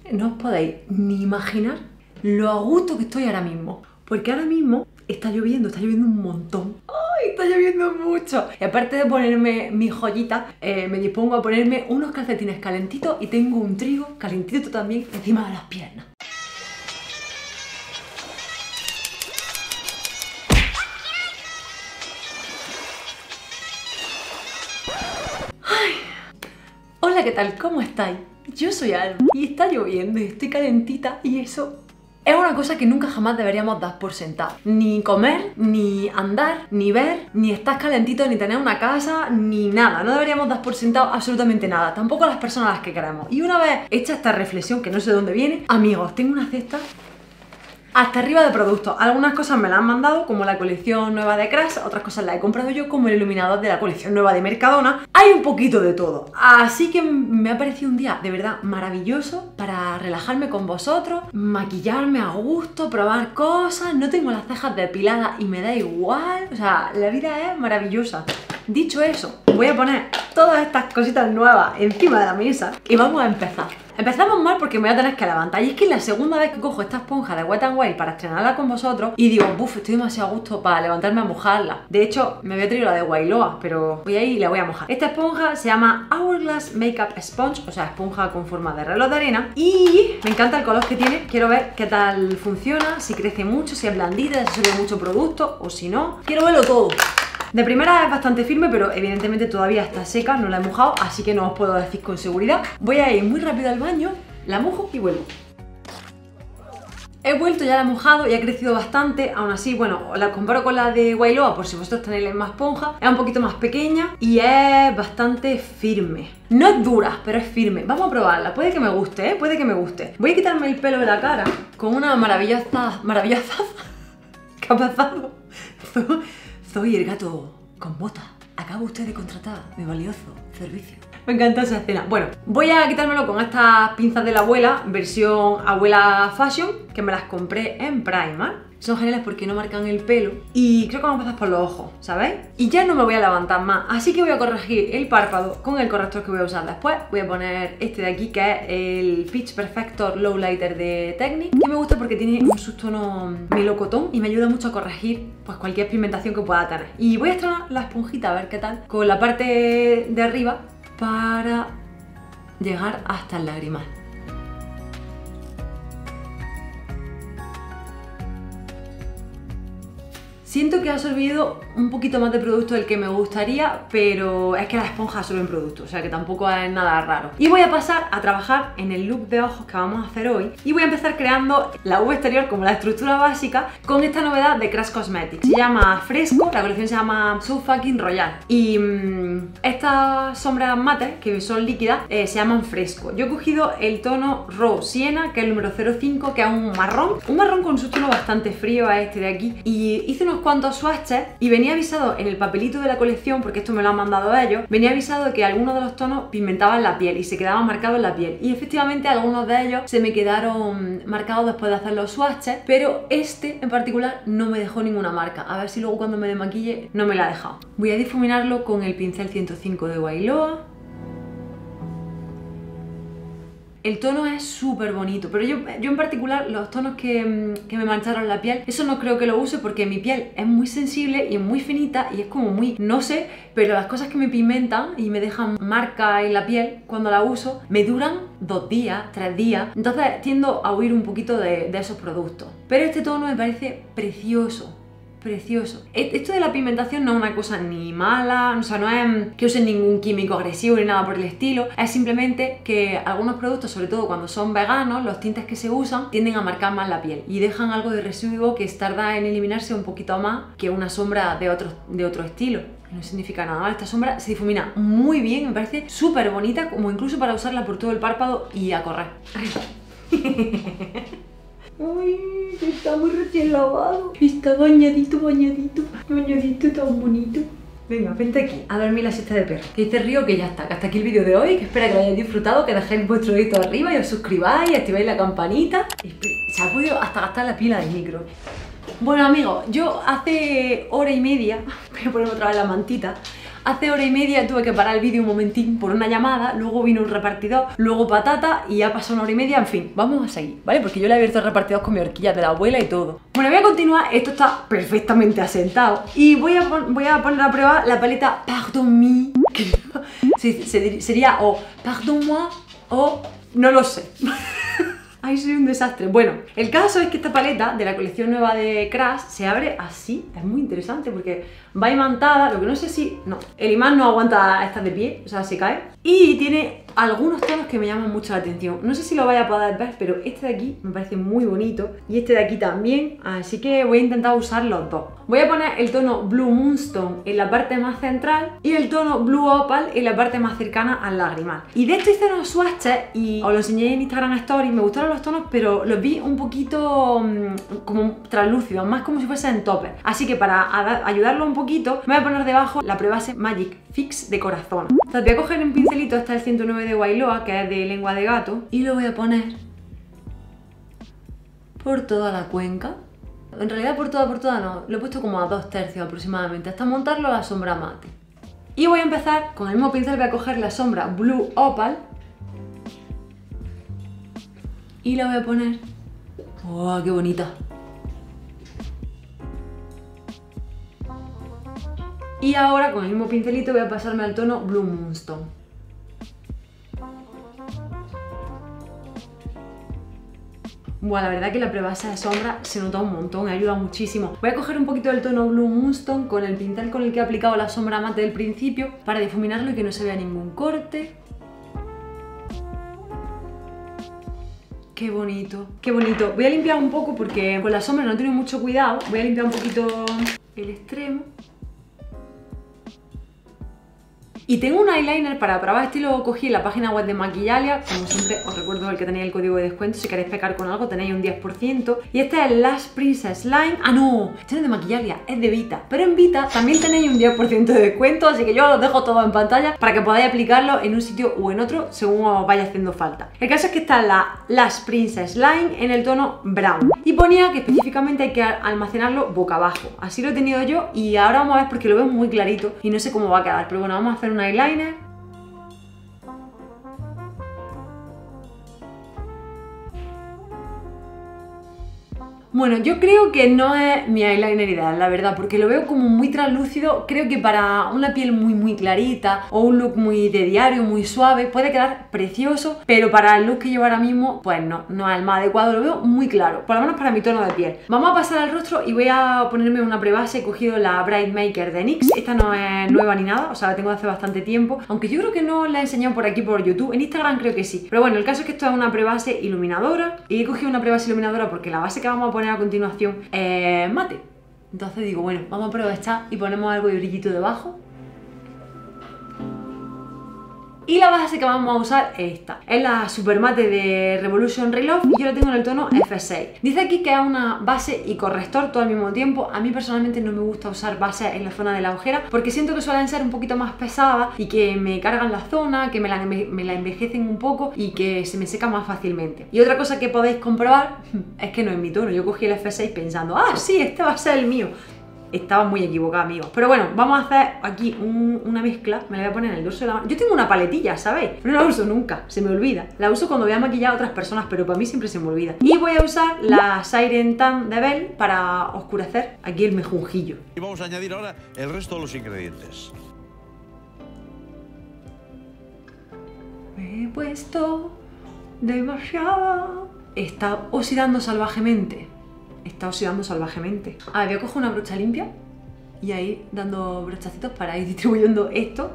No os podéis ni imaginar lo a gusto que estoy ahora mismo. Porque ahora mismo está lloviendo un montón. ¡Ay, está lloviendo mucho! Y aparte de ponerme mi joyita, me dispongo a ponerme unos calcetines calentitos y tengo un trigo calentito también encima de las piernas. ¡Ay! Hola, ¿qué tal? ¿Cómo estáis? Yo soy Alba y está lloviendo y estoy calentita y eso es una cosa que nunca jamás deberíamos dar por sentado. Ni comer, ni andar, ni ver, ni estar calentito, ni tener una casa, ni nada. No deberíamos dar por sentado absolutamente nada. Tampoco a las personas a las que queremos. Y una vez hecha esta reflexión, que no sé de dónde viene, amigos, tengo una cesta hasta arriba de productos. Algunas cosas me las han mandado, como la colección nueva de Crash, otras cosas las he comprado yo, como el iluminador de la colección nueva de Mercadona. Hay un poquito de todo. Así que me ha parecido un día de verdad maravilloso para relajarme con vosotros, maquillarme a gusto, probar cosas. No tengo las cejas depiladas y me da igual. O sea, la vida es maravillosa. Dicho eso, voy a poner todas estas cositas nuevas encima de la mesa y vamos a empezar. Empezamos mal porque me voy a tener que levantar. Y es que es la segunda vez que cojo esta esponja de Wet n Wild para estrenarla con vosotros y digo, buf, estoy demasiado a gusto para levantarme a mojarla. De hecho, me voy a traer la de Wailoa, pero voy a ir y la voy a mojar. Esta esponja se llama Hourglass Makeup Sponge, o sea, esponja con forma de reloj de arena. Y me encanta el color que tiene. Quiero ver qué tal funciona, si crece mucho, si es blandita, si sube mucho producto o si no. Quiero verlo todo. De primera es bastante firme, pero evidentemente todavía está seca, no la he mojado, así que no os puedo decir con seguridad. Voy a ir muy rápido al baño, la mojo y vuelvo. He vuelto, ya la he mojado y ha crecido bastante. Aún así, bueno, la comparo con la de Wailoa, por si vosotros tenéis la misma esponja. Es un poquito más pequeña y es bastante firme. No es dura, pero es firme. Vamos a probarla, puede que me guste, ¿eh? Puede que me guste. Voy a quitarme el pelo de la cara con una maravillosa... ¿Qué ha pasado? Soy el gato con bota. Acaba usted de contratar mi valioso servicio. Me encanta esa escena. Bueno, voy a quitármelo con estas pinzas de la abuela, versión abuela fashion, que me las compré en Primark. Son geniales porque no marcan el pelo y creo que vamos a empezar por los ojos, ¿sabéis? Y ya no me voy a levantar más, así que voy a corregir el párpado con el corrector que voy a usar después. Voy a poner este de aquí, que es el Pitch Perfector Lowlighter de Technic, que me gusta porque tiene un subtono melocotón y me ayuda mucho a corregir pues cualquier pigmentación que pueda tener. Y voy a estrenar la esponjita, a ver qué tal, con la parte de arriba para llegar hasta el lagrimal. Siento que ha absorbido un poquito más de producto del que me gustaría, pero es que las esponjas absorben producto, o sea que tampoco es nada raro. Y voy a pasar a trabajar en el look de ojos que vamos a hacer hoy y voy a empezar creando la V exterior como la estructura básica con esta novedad de Crash Cosmetics. Se llama Fresco, la colección se llama So Fucking Royal y estas sombras mates, que son líquidas, se llaman Fresco. Yo he cogido el tono Raw Sienna, que es el número 05, que es un marrón con un subtono bastante frío a este de aquí, y hice unos cuantos swatches y venía avisado en el papelito de la colección, porque esto me lo han mandado ellos, venía avisado de que algunos de los tonos pigmentaban la piel y se quedaban marcados en la piel, y efectivamente algunos de ellos se me quedaron marcados después de hacer los swatches, pero este en particular no me dejó ninguna marca. A ver si luego cuando me desmaquille no me la ha dejado. Voy a difuminarlo con el pincel 105 de Wailoa. El tono es súper bonito, pero yo en particular los tonos que me mancharon la piel, eso no creo que lo use porque mi piel es muy sensible y es muy finita y es como muy, no sé, pero las cosas que me pigmentan y me dejan marca en la piel cuando la uso me duran 2 días, 3 días, entonces tiendo a huir un poquito de esos productos. Pero este tono me parece precioso. Precioso. Esto de la pigmentación no es una cosa ni mala, o sea, no es que usen ningún químico agresivo ni nada por el estilo, es simplemente que algunos productos, sobre todo cuando son veganos, los tintes que se usan tienden a marcar más la piel y dejan algo de residuo que tarda en eliminarse un poquito más que una sombra de otro estilo. No significa nada mal. Esta sombra se difumina muy bien, me parece súper bonita, como incluso para usarla por todo el párpado y a correr. Uy, está muy recién lavado. Está bañadito tan bonito. Venga, vente aquí a dormir la siesta de perro. Que dice Río que ya está, que hasta aquí el vídeo de hoy, que espero que lo hayáis disfrutado, que dejéis vuestro dedito arriba y os suscribáis y activáis la campanita. Se ha podido hasta gastar la pila del micro. Bueno amigos, yo hace hora y media, voy a poner otra vez la mantita, Hace hora y media tuve que parar el vídeo un momentín por una llamada, luego vino un repartidor, luego patata y ya pasó una hora y media, en fin, vamos a seguir, ¿vale? Porque yo le he abierto el repartidor con mi horquilla de la abuela y todo. Bueno, voy a continuar, esto está perfectamente asentado y voy a poner a prueba la paleta Pardon Me, que sería o Pardon Moi o no lo sé. Ay, soy un desastre. Bueno, el caso es que esta paleta de la colección nueva de Crash se abre así. Es muy interesante porque va imantada, lo que no sé si... No, el imán no aguanta estar de pie, o sea, se cae. Y tiene algunos tonos que me llaman mucho la atención. No sé si lo vaya a poder ver, pero este de aquí me parece muy bonito. Y este de aquí también, así que voy a intentar usar los dos. Voy a poner el tono Blue Moonstone en la parte más central y el tono Blue Opal en la parte más cercana al lagrimal. Y de esto hice unos swatches y os lo enseñé en Instagram Stories. Me gustaron los tonos, pero los vi un poquito como translúcidos, más como si fuesen topper. Así que para ayudarlo un poquito, me voy a poner debajo la prebase Magic Fix de corazón. Entonces voy a coger un pincelito, este es el 109 de Wailoa, que es de lengua de gato, y lo voy a poner por toda la cuenca. En realidad por toda no, lo he puesto como a 2/3 aproximadamente, hasta montarlo a la sombra mate. Y voy a empezar con el mismo pincel, voy a coger la sombra Blue Opal y la voy a poner. ¡Oh, qué bonita! Y ahora con el mismo pincelito voy a pasarme al tono Blue Moonstone. Bueno, la verdad que la prebase de sombra se nota un montón, ayuda muchísimo. Voy a coger un poquito del tono Blue Moonstone con el pincel con el que he aplicado la sombra mate del principio para difuminarlo y que no se vea ningún corte. ¡Qué bonito! ¡Qué bonito! Voy a limpiar un poco porque con la sombra no he tenido mucho cuidado. Voy a limpiar un poquito el extremo. Y tengo un eyeliner para probar, este lo cogí en la página web de Maquillalia. Como siempre os recuerdo el que tenéis el código de descuento, si queréis pecar con algo tenéis un 10%. Y este es el Lash Princess Line. Ah no, este no es de Maquillalia, es de Vita. Pero en Vita también tenéis un 10% de descuento, así que yo os dejo todo en pantalla para que podáis aplicarlo en un sitio o en otro según os vaya haciendo falta. El caso es que está la Lash Princess Line en el tono brown. Y ponía que específicamente hay que almacenarlo boca abajo. Así lo he tenido yo y ahora vamos a ver porque lo veo muy clarito y no sé cómo va a quedar. Pero bueno, vamos a hacer un eyeliner. Bueno, yo creo que no es mi eyeliner ideal, la verdad, porque lo veo como muy translúcido. Creo que para una piel muy clarita o un look muy de diario, muy suave, puede quedar precioso, pero para el look que llevo ahora mismo, pues no es el más adecuado, lo veo muy claro, por lo menos para mi tono de piel. Vamos a pasar al rostro y voy a ponerme una prebase. He cogido la Bright Maker de NYX, esta no es nueva ni nada, o sea, la tengo de hace bastante tiempo, aunque yo creo que no la he enseñado por aquí por YouTube, en Instagram creo que sí. Pero bueno, el caso es que esto es una prebase iluminadora y he cogido una prebase iluminadora porque la base que vamos a poner a continuación mate. Entonces digo, bueno, vamos a aprovechar y ponemos algo de brillito debajo. Y la base que vamos a usar es esta. Es la Super Mate de Revolution Reload y yo la tengo en el tono F6. Dice aquí que es una base y corrector todo al mismo tiempo. A mí personalmente no me gusta usar bases en la zona de la ojera porque siento que suelen ser un poquito más pesadas y que me cargan la zona, que me la envejecen un poco y que se me seca más fácilmente. Y otra cosa que podéis comprobar es que no es mi tono. Yo cogí el F6 pensando, ah, sí, este va a ser el mío. Estaba muy equivocada, amigos. Pero bueno, vamos a hacer aquí una mezcla. Me la voy a poner en el dorso de la mano. Yo tengo una paletilla, ¿sabéis? Pero no la uso nunca, se me olvida. La uso cuando voy a maquillar a otras personas, pero para mí siempre se me olvida. Y voy a usar la Siren Tan de Belle para oscurecer aquí el mejunjillo. Y vamos a añadir ahora el resto de los ingredientes. Me he puesto demasiado. Está oxidando salvajemente. Está oxidando salvajemente. A ver, voy a coger una brocha limpia y ahí dando brochacitos para ir distribuyendo esto.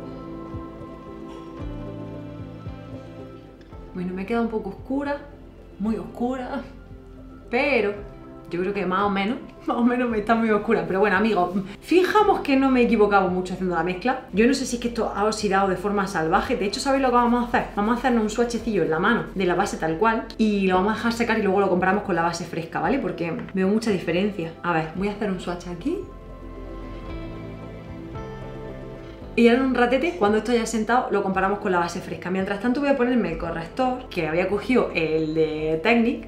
Bueno, me queda un poco oscura, muy oscura, pero yo creo que más o menos me está muy oscura. Pero bueno, amigos, fijamos que no me he equivocado mucho haciendo la mezcla. Yo no sé si es que esto ha oxidado de forma salvaje. De hecho, ¿sabéis lo que vamos a hacer? Vamos a hacernos un swatchecillo en la mano de la base tal cual y lo vamos a dejar secar y luego lo comparamos con la base fresca, ¿vale? Porque veo mucha diferencia. A ver, voy a hacer un swatch aquí. Y ahora en un ratete, cuando esto ya sentado, lo comparamos con la base fresca. Mientras tanto voy a ponerme el corrector, que había cogido el de Technic.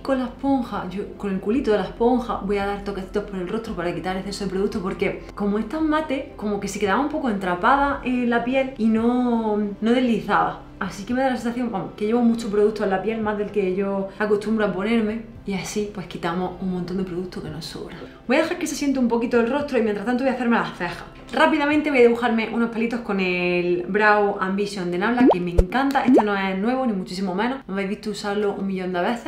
con la esponja, con el culito de la esponja, voy a dar toquecitos por el rostro para quitar exceso de producto, porque como es tan mate, como que se quedaba un poco entrapada en la piel y no deslizaba. Así que me da la sensación, vamos, que llevo mucho producto en la piel, más del que yo acostumbro a ponerme, y así pues quitamos un montón de producto que nos sobra. Voy a dejar que se siente un poquito el rostro y mientras tanto voy a hacerme las cejas. Rápidamente voy a dibujarme unos pelitos con el Brow Ambition de Nabla, que me encanta. Este no es nuevo, ni muchísimo menos, me habéis visto usarlo un millón de veces.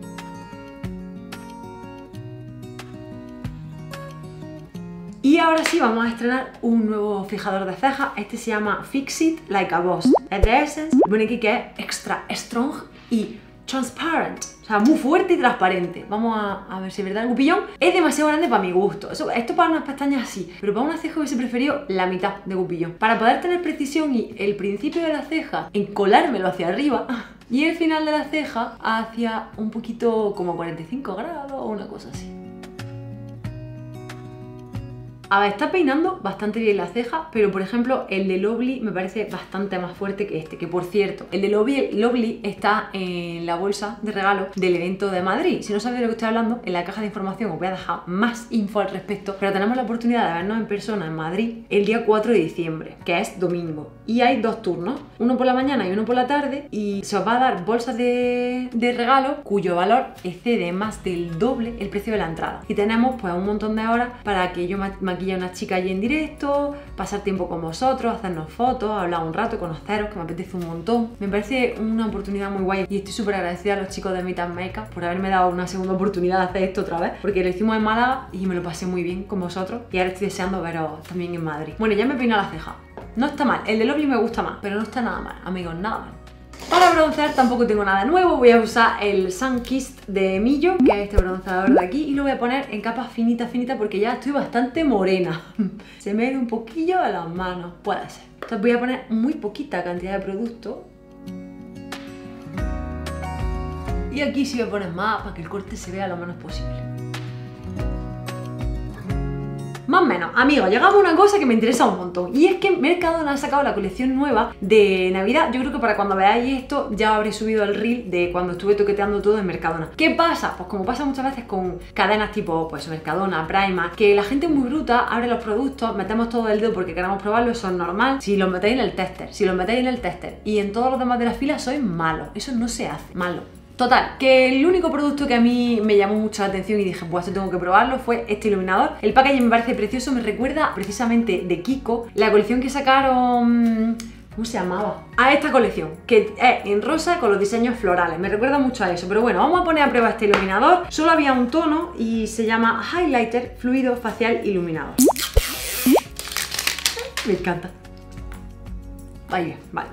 Y ahora sí, vamos a estrenar un nuevo fijador de cejas. Este se llama Fix It Like a Boss. Es de Essence. Pone aquí que es extra strong y transparent. O sea, muy fuerte y transparente. Vamos a ver si es verdad. El gupillón es demasiado grande para mi gusto. Esto para unas pestañas sí, pero para una ceja hubiese preferido la mitad de gupillón. Para poder tener precisión y el principio de la ceja, encolármelo hacia arriba y el final de la ceja hacia un poquito como 45 grados o una cosa así. A ver, está peinando bastante bien la ceja, pero por ejemplo el de Lovely me parece bastante más fuerte que este, que por cierto, el de Lovely está en la bolsa de regalo del evento de Madrid. Si no sabéis de lo que estoy hablando, en la caja de información os voy a dejar más info al respecto, pero tenemos la oportunidad de vernos en persona en Madrid el día 4 de diciembre, que es domingo, y hay dos turnos, uno por la mañana y uno por la tarde, y se os va a dar bolsas de regalo cuyo valor excede más del doble el precio de la entrada. Y tenemos pues un montón de horas para que yo maquille a una chica allí en directo, pasar tiempo con vosotros, hacernos fotos, hablar un rato, conoceros, que me apetece un montón. Me parece una oportunidad muy guay y estoy súper agradecida a los chicos de Meet and Makeup por haberme dado una segunda oportunidad de hacer esto otra vez, porque lo hicimos en Málaga y me lo pasé muy bien con vosotros y ahora estoy deseando veros también en Madrid. Bueno, ya me he peinado la ceja. No está mal, el de Lovely me gusta más, pero no está nada mal, amigos, nada mal. Para broncear tampoco tengo nada nuevo, voy a usar el Sun Kissed de Millo, que es este bronceador de aquí, y lo voy a poner en capas finitas porque ya estoy bastante morena. Se me ha ido un poquillo a las manos, puede ser. Entonces voy a poner muy poquita cantidad de producto. Y aquí sí voy a poner más para que el corte se vea lo menos posible. Más o menos, amigos, llegamos a una cosa que me interesa un montón, y es que Mercadona ha sacado la colección nueva de Navidad. Yo creo que para cuando veáis esto ya habré subido el reel de cuando estuve toqueteando todo en Mercadona. ¿Qué pasa? Pues como pasa muchas veces con cadenas tipo pues Mercadona, Primark, que la gente es muy bruta, abre los productos, metemos todo el dedo porque queramos probarlo, eso es normal. Si los metéis en el tester, y en todos los demás de la fila sois malos, eso no se hace, malo. Total, que el único producto que a mí me llamó mucho la atención y dije, pues esto tengo que probarlo, fue este iluminador. El packaging me parece precioso, me recuerda precisamente de Kiko, la colección que sacaron... ¿Cómo se llamaba? A esta colección, que es en rosa con los diseños florales. Me recuerda mucho a eso, pero bueno, vamos a poner a prueba este iluminador. Solo había un tono y se llama Highlighter Fluido Facial Iluminador. Me encanta. Ahí, vale.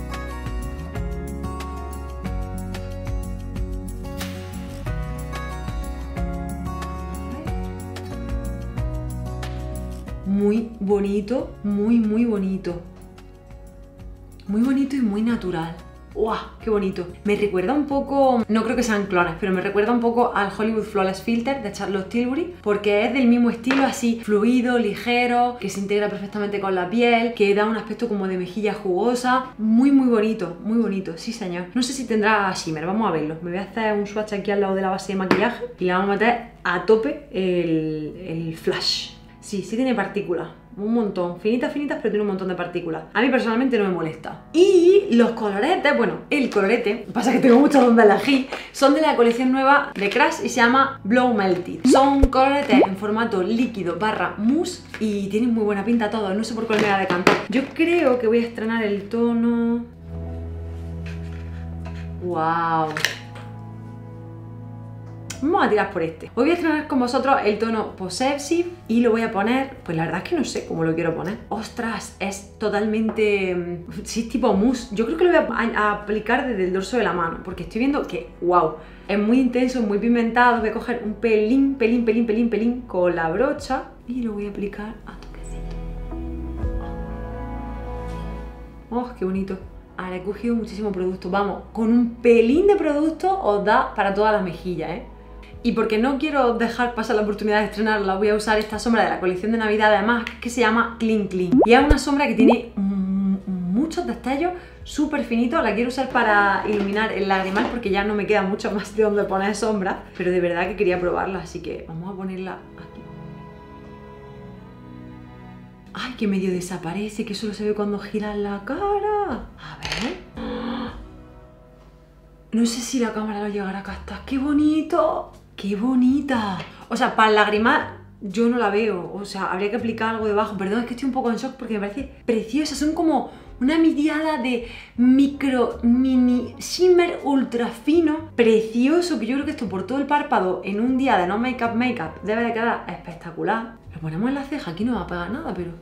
Muy bonito, muy bonito. Muy bonito y muy natural. ¡Wow! ¡Qué bonito! Me recuerda un poco, no creo que sean clones, pero me recuerda un poco al Hollywood Flawless Filter de Charlotte Tilbury, porque es del mismo estilo, así fluido, ligero, que se integra perfectamente con la piel, que da un aspecto como de mejilla jugosa. Muy bonito, sí señor. No sé si tendrá shimmer, vamos a verlo. Me voy a hacer un swatch aquí al lado de la base de maquillaje y le vamos a meter a tope el flash. Sí tiene partículas, un montón, finitas, pero tiene un montón de partículas. A mí personalmente no me molesta. Y los coloretes, bueno, el colorete, pasa que tengo muchos donde elegir, son de la colección nueva de Crash y se llama Blow Melted. Son coloretes en formato líquido / mousse y tienen muy buena pinta todos, no sé por cuál me voy a decantar. Yo creo que voy a estrenar el tono... ¡Wow! Vamos a tirar por este. Hoy voy a estrenar con vosotros el tono Possessive y lo voy a poner, pues la verdad es que no sé cómo lo quiero poner. ¡Ostras! Es totalmente... sí, es tipo mousse. Yo creo que lo voy a aplicar desde el dorso de la mano, porque estoy viendo que, wow, es muy intenso, muy pigmentado. Voy a coger un pelín con la brocha y lo voy a aplicar a toquecito. ¡Oh, qué bonito! Ahora he cogido muchísimo producto. Vamos, con un pelín de producto os da para todas las mejillas, ¿eh? Y porque no quiero dejar pasar la oportunidad de estrenarla, voy a usar esta sombra de la colección de Navidad además, que se llama Clean Clean. Y es una sombra que tiene muy muchos destellos, súper finito. La quiero usar para iluminar el lagrimal porque ya no me queda mucho más de donde poner sombra, pero de verdad que quería probarla, así que vamos a ponerla aquí. Ay, que medio desaparece, que solo se ve cuando giras la cara. A ver. No sé si la cámara lo llegará a captar. ¡Qué bonito! ¡Qué bonita! O sea, para lagrimal yo no la veo. O sea, habría que aplicar algo debajo. Perdón, es que estoy un poco en shock porque me parece preciosa. Son como una mirada de mini shimmer ultra fino. Precioso, que yo creo que esto por todo el párpado en un día de no make up debe de quedar espectacular. Lo ponemos en la ceja, aquí no va a pegar nada, pero...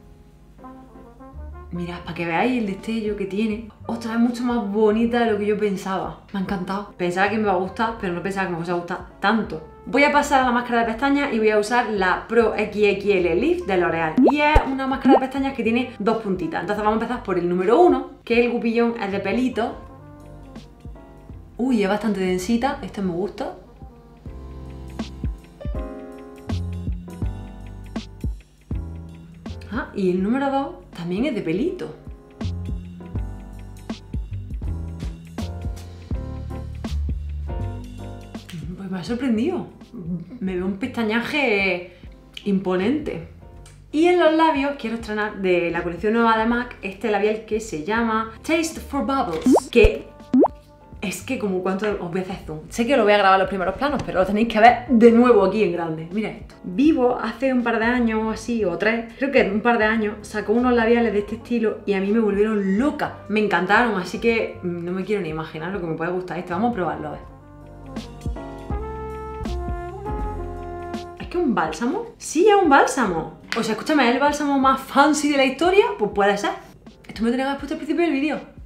Mirad, para que veáis el destello que tiene. Ostras, es mucho más bonita de lo que yo pensaba. Me ha encantado. Pensaba que me iba a gustar, pero no pensaba que me fuese a gustar tanto. Voy a pasar a la máscara de pestañas y voy a usar la Pro XXL Lift de L'Oreal. Y es una máscara de pestañas que tiene dos puntitas. Entonces vamos a empezar por el número 1, que el gupillón es de pelito. Uy, es bastante densita. Este me gusta. Ah, y el número 2 también es de pelito. Pues me ha sorprendido. Me veo un pestañaje imponente. Y en los labios quiero estrenar de la colección nueva de MAC este labial que se llama Taste for Bubbles. Que es que como cuánto os voy a hacer zoom. Sé que lo voy a grabar en los primeros planos, pero lo tenéis que ver de nuevo aquí en grande. Mira esto. Vivo hace un par de años o así, o 3, creo que un par de años, sacó unos labiales de este estilo y a mí me volvieron loca. Me encantaron, así que no me quiero ni imaginar lo que me puede gustar este. Vamos a probarlo, a ver. ¿Es que un bálsamo? Sí, es un bálsamo. O sea, escúchame, ¿es el bálsamo más fancy de la historia? Pues puede ser. Esto me lo tenía que haber puesto al principio del vídeo.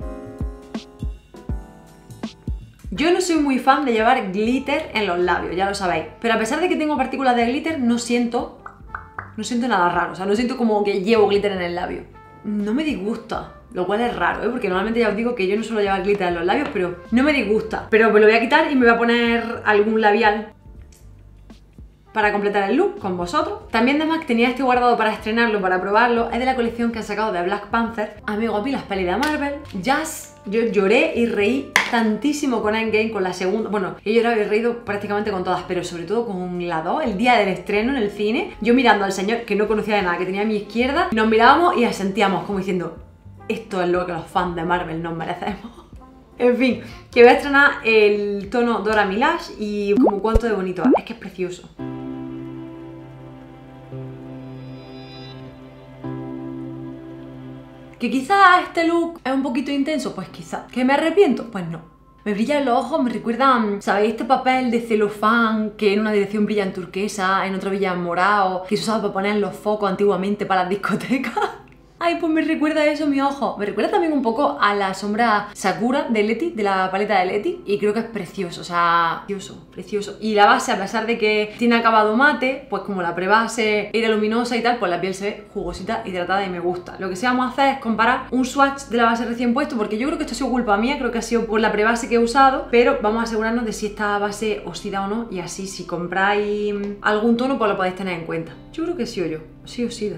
Yo no soy muy fan de llevar glitter en los labios, ya lo sabéis. Pero a pesar de que tengo partículas de glitter, no siento nada raro. O sea, no siento como que llevo glitter en el labio. No me disgusta, lo cual es raro, ¿eh? Porque normalmente ya os digo que yo no suelo llevar glitter en los labios, pero no me disgusta. Pero me lo voy a quitar y me voy a poner algún labial para completar el look con vosotros. También de MAC tenía este guardado para estrenarlo, para probarlo. Es de la colección que han sacado de Black Panther. Amigo, a mí las pelis de Marvel. Yo lloré y reí tantísimo con Endgame, con la segunda. Bueno, he llorado y reído prácticamente con todas, pero sobre todo con la 2, el día del estreno en el cine. Yo mirando al señor que no conocía de nada, que tenía a mi izquierda, nos mirábamos y asentíamos como diciendo: esto es lo que los fans de Marvel nos merecemos. En fin, que voy a estrenar el tono Dora Milaje y como cuánto de bonito es que es precioso. ¿Que quizás este look es un poquito intenso? Pues quizás. ¿Que me arrepiento? Pues no. Me brillan los ojos, me recuerdan, ¿sabéis? Este papel de celofán que en una dirección brilla en turquesa, en otra brilla en morado, que se usaba para poner los focos antiguamente para las discotecas. Ay, pues me recuerda eso mi ojo. Me recuerda también un poco a la sombra Sakura de Leti, de la paleta de Leti. Y creo que es precioso, o sea, precioso, precioso. Y la base, a pesar de que tiene acabado mate, pues como la prebase era luminosa y tal, pues la piel se ve jugosita, hidratada y me gusta. Lo que sí vamos a hacer es comparar un swatch de la base recién puesto, porque yo creo que esto ha sido culpa mía, creo que ha sido por la prebase que he usado, pero vamos a asegurarnos de si esta base oxida o no, y así si compráis algún tono, pues lo podéis tener en cuenta. Yo creo que sí o yo, sí oxida.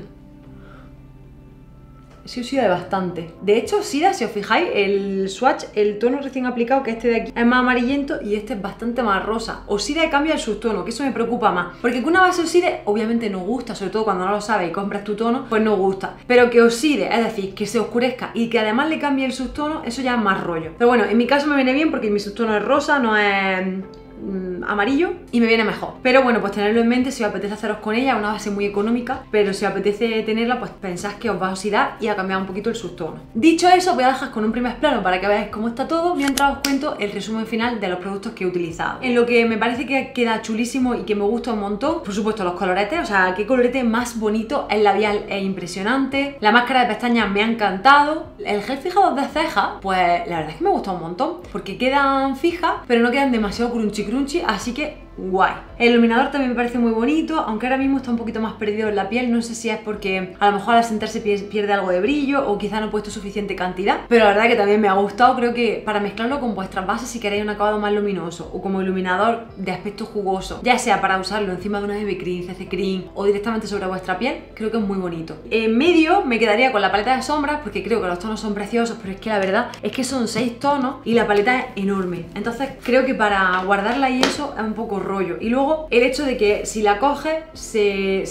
Sí oxida bastante. De hecho oxida, si os fijáis, el swatch, el tono recién aplicado, que este de aquí es más amarillento y este es bastante más rosa. Oxida y cambia el subtono, que eso me preocupa más. Porque que una base oxide, obviamente no gusta, sobre todo cuando no lo sabes y compras tu tono, pues no gusta. Pero que oxide, es decir, que se oscurezca y que además le cambie el subtono, eso ya es más rollo. Pero bueno, en mi caso me viene bien porque mi subtono es rosa, no es amarillo y me viene mejor. Pero bueno, pues tenerlo en mente si os apetece haceros con ella, una base muy económica, pero si os apetece tenerla, pues pensad que os va a oxidar y a cambiar un poquito el subtono. Dicho eso, os voy a dejar con un primer plano para que veáis cómo está todo, mientras os cuento el resumen final de los productos que he utilizado. En lo que me parece que queda chulísimo y que me gusta un montón, por supuesto los coloretes, o sea, qué colorete más bonito, el labial es impresionante, la máscara de pestañas me ha encantado, el gel fijador de cejas, pues la verdad es que me gusta un montón, porque quedan fijas, pero no quedan demasiado crunchy, así que guay. El iluminador también me parece muy bonito, aunque ahora mismo está un poquito más perdido en la piel. No sé si es porque a lo mejor al sentarse pierde algo de brillo o quizá no he puesto suficiente cantidad, pero la verdad que también me ha gustado. Creo que para mezclarlo con vuestras bases, si queréis un acabado más luminoso o como iluminador de aspecto jugoso, ya sea para usarlo encima de una BB cream, CC cream o directamente sobre vuestra piel, creo que es muy bonito. En medio me quedaría con la paleta de sombras porque creo que los tonos son preciosos, pero es que la verdad es que son 6 tonos y la paleta es enorme, entonces creo que para guardarla y eso es un poco rollo. Y luego el hecho de que si la coges se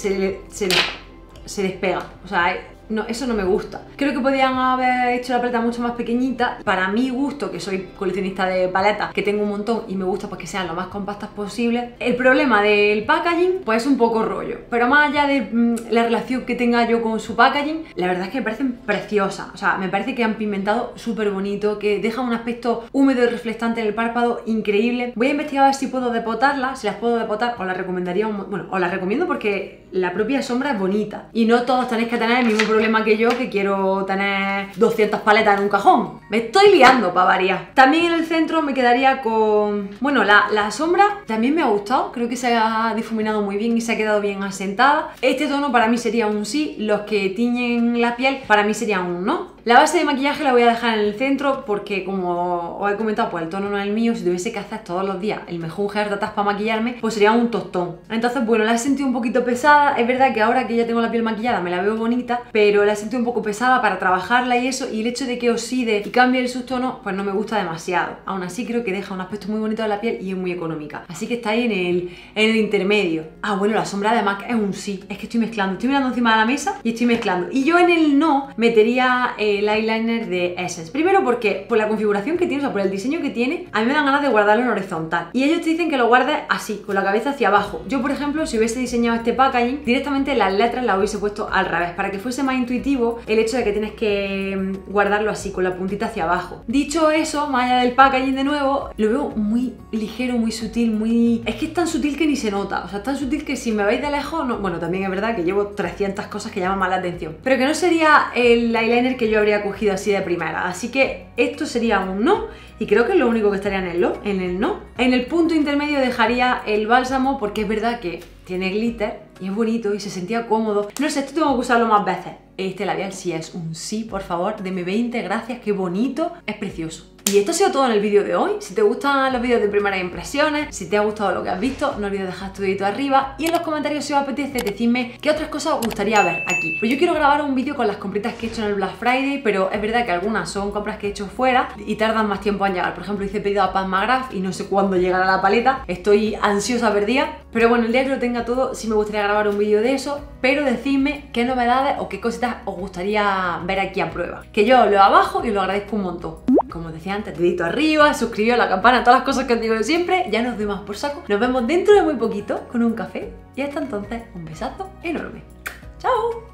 despega, o sea, no, eso no me gusta. Creo que podían haber hecho la paleta mucho más pequeñita. Para mi gusto, que soy coleccionista de paletas, que tengo un montón y me gusta pues que sean lo más compactas posible. El problema del packaging pues es un poco rollo, pero más allá de la relación que tenga yo con su packaging, la verdad es que me parecen preciosas. O sea, me parece que han pigmentado súper bonito, que dejan un aspecto húmedo y reflectante en el párpado increíble. Voy a investigar a ver si puedo depotarlas. Si las puedo depotar, os las recomendaría bueno, os las recomiendo porque la propia sombra es bonita y no todos tenéis que tener el mismo problema que yo, que quiero tener 200 paletas en un cajón. Me estoy liando para variar. También en el centro me quedaría con... Bueno, la sombra también me ha gustado. Creo que se ha difuminado muy bien y se ha quedado bien asentada. Este tono para mí sería un sí. Los que tiñen la piel para mí serían un no. La base de maquillaje la voy a dejar en el centro porque, como os he comentado, pues el tono no es el mío. Si tuviese que hacer todos los días el mejor hair datas para maquillarme, pues sería un tostón. Entonces, bueno, la he sentido un poquito pesada. Es verdad que ahora que ya tengo la piel maquillada me la veo bonita, pero la he sentido un poco pesada para trabajarla y eso. Y el hecho de que oxide y cambie el subtono, pues no me gusta demasiado. Aún así creo que deja un aspecto muy bonito de la piel y es muy económica. Así que está ahí en el intermedio. Ah, bueno, la sombra de MAC es un sí. Es que estoy mezclando. Estoy mirando encima de la mesa y estoy mezclando. Y yo en el no metería el eyeliner de Essence. Primero porque por la configuración que tiene, o sea, por el diseño que tiene, a mí me dan ganas de guardarlo en horizontal. Y ellos te dicen que lo guardes así, con la cabeza hacia abajo. Yo, por ejemplo, si hubiese diseñado este packaging, directamente las letras las hubiese puesto al revés, para que fuese más intuitivo el hecho de que tienes que guardarlo así, con la puntita hacia abajo. Dicho eso, más allá del packaging de nuevo, lo veo muy ligero, muy sutil, muy... Es que es tan sutil que ni se nota. O sea, es tan sutil que si me veis de lejos, no... Bueno, también es verdad que llevo 300 cosas que llaman más la atención, pero que no sería el eyeliner que yo habría cogido así de primera, así que esto sería un no y creo que es lo único que estaría en el no. En el punto intermedio dejaría el bálsamo porque es verdad que tiene glitter y es bonito y se sentía cómodo. No sé, esto tengo que usarlo más veces. Este labial sí es un sí, por favor, deme 20, gracias, qué bonito, es precioso. Y esto ha sido todo en el vídeo de hoy. Si te gustan los vídeos de primeras impresiones, si te ha gustado lo que has visto, no olvides dejar tu dedito arriba y en los comentarios si os apetece decidme qué otras cosas os gustaría ver aquí. Pues yo quiero grabar un vídeo con las compritas que he hecho en el Black Friday, pero es verdad que algunas son compras que he hecho fuera y tardan más tiempo en llegar. Por ejemplo, hice pedido a Pat McGrath y no sé cuándo llegará la paleta. Estoy ansiosa perdida, pero bueno, el día que lo tenga todo sí me gustaría grabar un vídeo de eso, pero decidme qué novedades o qué cositas os gustaría ver aquí a prueba. Que yo lo abajo y lo agradezco un montón. Como decía antes, dedito arriba, suscribíos, la campana, todas las cosas que os digo de siempre. Ya nos doy más por saco. Nos vemos dentro de muy poquito con un café. Y hasta entonces, un besazo enorme. ¡Chao!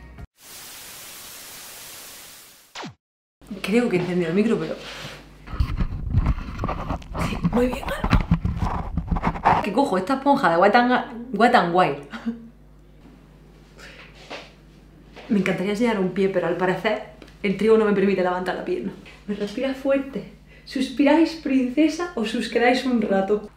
Creo que he encendido el micro, pero... Sí, muy bien, Alma. Que cojo esta esponja de Wet n Wild. Me encantaría enseñar un pie, pero al parecer el trigo no me permite levantar la pierna. Me respira fuerte. ¿Suspiráis, princesa, o os quedáis un rato?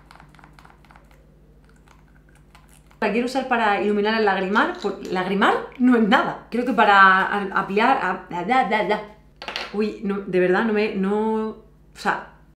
La quiero usar para iluminar el lagrimar. ¿Lagrimar? No es nada. Creo que para aplicar... Uy, no, de verdad, no... O sea...